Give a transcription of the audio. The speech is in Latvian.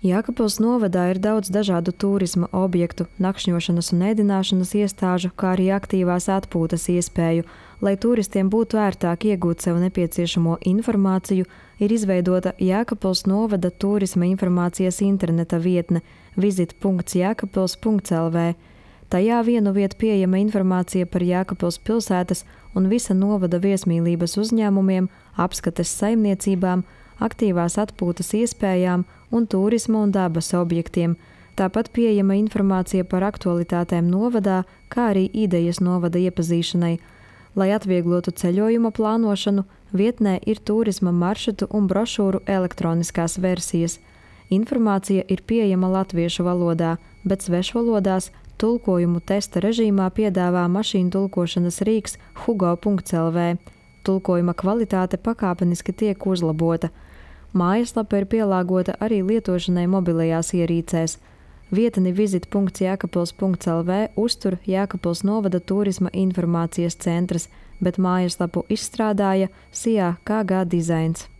Jēkabpils novadā ir daudz dažādu turisma objektu, nakšņošanas un ēdināšanas iestāžu, kā arī aktīvās atpūtas iespēju. Lai turistiem būtu ērtāk iegūt sev nepieciešamo informāciju, ir izveidota Jēkabpils novada turisma informācijas interneta vietne visit.jēkabpils.lv. Tajā vienu vietu pieejama informācija par Jēkabpils pilsētas un visa novada viesmīlības uzņēmumiem, apskates saimniecībām, aktīvās atpūtas iespējām un turisma un dabas objektiem. Tāpat pieejama informācija par aktualitātēm novadā, kā arī idejas novada iepazīšanai. Lai atvieglotu ceļojuma plānošanu, vietnē ir turisma maršrutu un brošūru elektroniskās versijas. Informācija ir pieejama latviešu valodā, bet svešvalodās tulkojumu testa režīmā piedāvā mašīnu tulkošanas rīks hugo.lv. Tulkojuma kvalitāte pakāpeniski tiek uzlabota. Mājaslapa ir pielāgota arī lietošanai mobilajās ierīcēs. Vietni visit.jēkabpils.lv uztur Jēkabpils novada turisma informācijas centrs, bet mājaslapu izstrādāja SIA KG dizains.